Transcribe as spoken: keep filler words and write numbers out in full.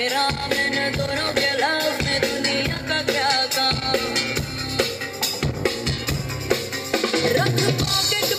मेरा मैंने दोनों के लव में दुनिया का क्या काम। रख पॉकेट